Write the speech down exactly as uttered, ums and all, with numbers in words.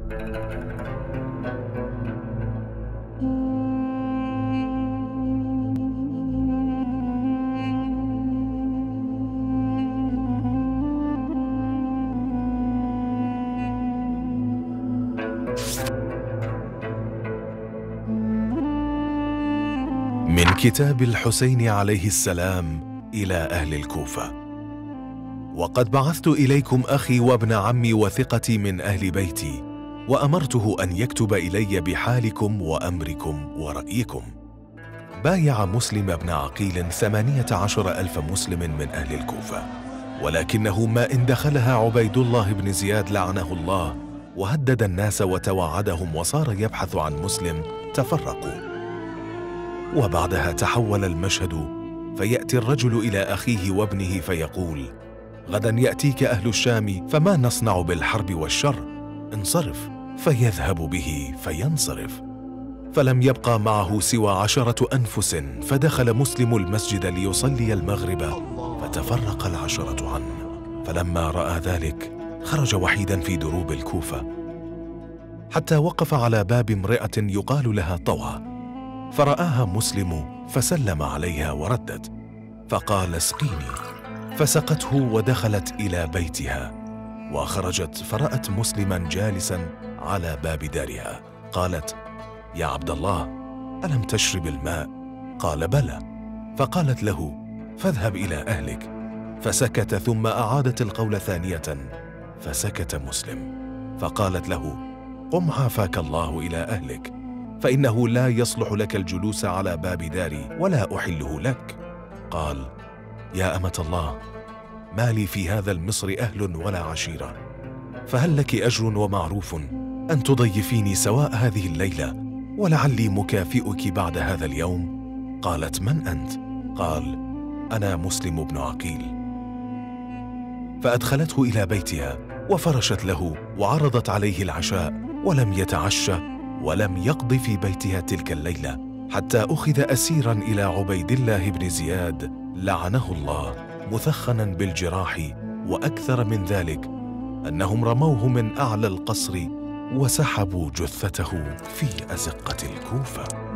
من كتاب الحسين عليه السلام إلى أهل الكوفة. وقد بعثت إليكم أخي وابن عمي وثقتي من أهل بيتي، وأمرته أن يكتب إلي بحالكم وأمركم ورأيكم. بايع مسلم بن عقيل ثمانية عشر ألف مسلم من أهل الكوفة، ولكنه ما إن دخلها عبيد الله بن زياد لعنه الله وهدد الناس وتوعدهم وصار يبحث عن مسلم تفرقوا. وبعدها تحول المشهد، فيأتي الرجل إلى أخيه وابنه فيقول: غدا يأتيك أهل الشام فما نصنع بالحرب والشر؟ انصرف. فيذهب به فينصرف. فلم يبقى معه سوى عشرة أنفس، فدخل مسلم المسجد ليصلي المغرب فتفرق العشرة عنه. فلما رأى ذلك خرج وحيدا في دروب الكوفة، حتى وقف على باب امرأة يقال لها طوى، فرآها مسلم فسلم عليها وردت، فقال: اسقيني. فسقته ودخلت إلى بيتها، وخرجت فرأت مسلما جالسا على باب دارها. قالت: يا عبد الله، ألم تشرب الماء؟ قال: بلى. فقالت له: فاذهب إلى أهلك. فسكت، ثم أعادت القول ثانية، فسكت مسلم. فقالت له: قم عافاك الله إلى أهلك، فإنه لا يصلح لك الجلوس على باب داري ولا أحله لك. قال: يا أمة الله، ما لي في هذا المصر أهل ولا عشيرة، فهل لك أجر ومعروف أن تضيفيني سواء هذه الليلة، ولعلي مكافئك بعد هذا اليوم؟ قالت: من أنت؟ قال: أنا مسلم بن عقيل. فأدخلته إلى بيتها وفرشت له وعرضت عليه العشاء، ولم يتعشى ولم يقض في بيتها تلك الليلة، حتى أخذ أسيرا إلى عبيد الله بن زياد لعنه الله مثخنا بالجراح. وأكثر من ذلك أنهم رموه من أعلى القصر وسحبوا جثته في أزقة الكوفة.